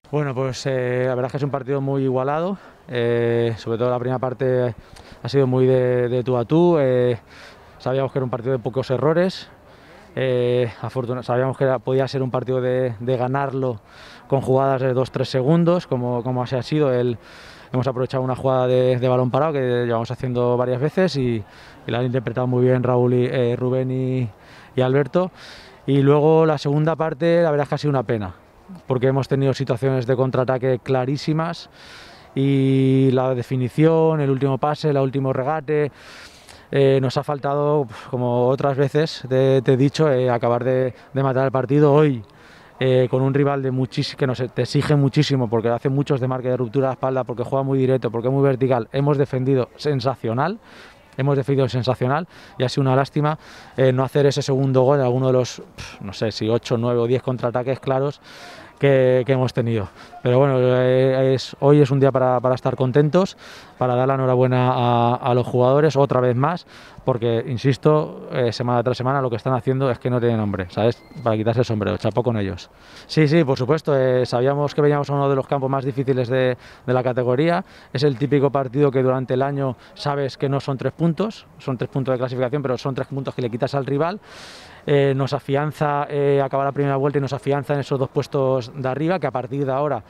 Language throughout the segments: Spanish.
Bueno, pues la verdad es que es un partido muy igualado, sobre todo la primera parte ha sido muy de tú a tú, sabíamos que era un partido de pocos errores, sabíamos que podía ser un partido de ganarlo con jugadas de 2-3 segundos, como así ha sido. Hemos aprovechado una jugada de balón parado que llevamos haciendo varias veces y la han interpretado muy bien Rubén y Alberto. Y luego la segunda parte, la verdad es que ha sido una pena, porque hemos tenido situaciones de contraataque clarísimas y la definición, el último pase, el último regate, nos ha faltado, como otras veces te he dicho, acabar de matar el partido hoy. Con un rival que te exige muchísimo porque hace muchos de marque de ruptura de espalda, porque juega muy directo, porque es muy vertical. Hemos defendido sensacional y ha sido una lástima no hacer ese segundo gol en alguno de los, no sé si 8, 9 o 10 contraataques claros que hemos tenido. Pero bueno, hoy es un día para estar contentos, para dar la enhorabuena a los jugadores otra vez más, porque, insisto, semana tras semana lo que están haciendo es que no tienen nombre, ¿sabes? Para quitarse el sombrero, chapó con ellos. Sí, sí, por supuesto, sabíamos que veníamos a uno de los campos más difíciles de la categoría, es el típico partido que durante el año sabes que no son 3 puntos, son 3 puntos de clasificación, pero son 3 puntos que le quitas al rival. Nos afianza acabar la primera vuelta y nos afianza en esos 2 puestos de arriba, que a partir de ahora,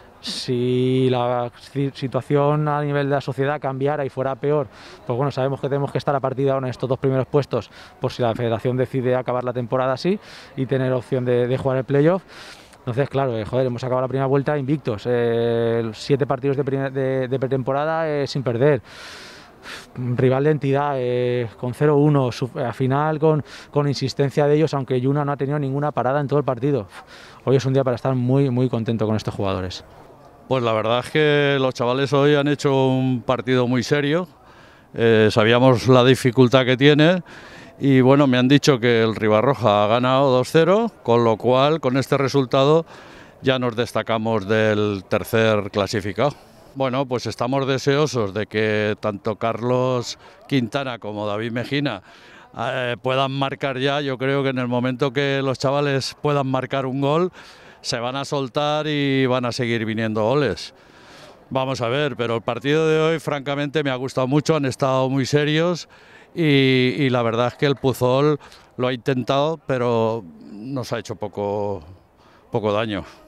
si la situación a nivel de la sociedad cambiara y fuera peor, pues bueno, sabemos que tenemos que estar a partir de ahora en estos 2 primeros puestos por si la federación decide acabar la temporada así y tener opción de jugar el playoff. Entonces, claro, joder, hemos acabado la primera vuelta invictos, 7 partidos de pretemporada sin perder. Rival de entidad, con 0-1, al final con insistencia de ellos, aunque Yuna no ha tenido ninguna parada en todo el partido. Hoy es un día para estar muy, muy contento con estos jugadores. Pues la verdad es que los chavales hoy han hecho un partido muy serio, sabíamos la dificultad que tiene y bueno, me han dicho que el Ribarroja ha ganado 2-0, con lo cual con este resultado ya nos destacamos del tercer clasificado. Bueno, pues estamos deseosos de que tanto Carlos Quintana como David Mejina puedan marcar ya. Yo creo que en el momento que los chavales puedan marcar un gol, se van a soltar y van a seguir viniendo goles. Vamos a ver, pero el partido de hoy francamente me ha gustado mucho, han estado muy serios y la verdad es que el Puzol lo ha intentado, pero nos ha hecho poco daño.